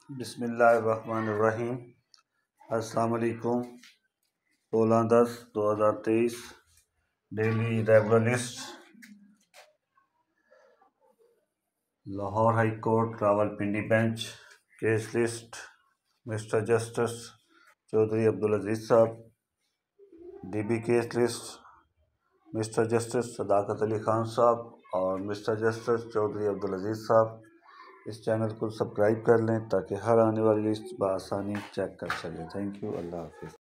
بسم اللہ الرحمن الرحیم۔ السلام علیکم۔ 16/10/2023 daily regular list. Lahore high court Rawalpindi bench case list: mister justice Chaudhry Abdul Aziz صاحب۔ D B case list: mister justice Sadaqat Ali Khan صاحب اور مسٹر جسٹس چودھری عبدالعزیز صاحب۔ اس چینل کو سبسکرائب کر لیں تاکہ ہر آنے والی لسٹ بآسانی چیک کر سکیں۔ Thank you. اللہ حافظ۔